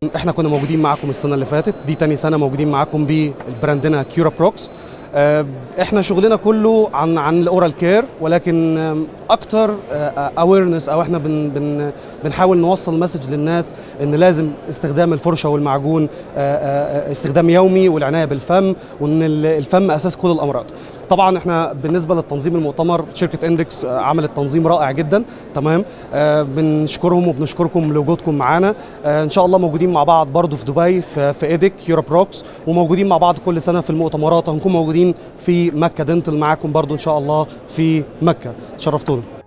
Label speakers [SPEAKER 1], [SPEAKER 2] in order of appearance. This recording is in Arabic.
[SPEAKER 1] احنا كنا موجودين معاكم السنه اللي فاتت، دي تاني سنه موجودين معاكم ببراندنا كيورا بروكس. احنا شغلنا كله عن الاورال كير، ولكن اكتر اويرنس او احنا بنحاول نوصل مسج للناس ان لازم استخدام الفرشه والمعجون استخدام يومي، والعنايه بالفم، وان الفم اساس كل الامراض. طبعا احنا بالنسبه للتنظيم المؤتمر شركه اندكس عملت تنظيم رائع جدا، تمام. بنشكرهم وبنشكركم لوجودكم معانا. ان شاء الله موجودين مع بعض برضو في دبي في ايدك كيورا بروكس، وموجودين مع بعض كل سنه في المؤتمرات. هنكون موجودين في مكه دنتل معاكم برضو ان شاء الله في مكه. شرفتونا.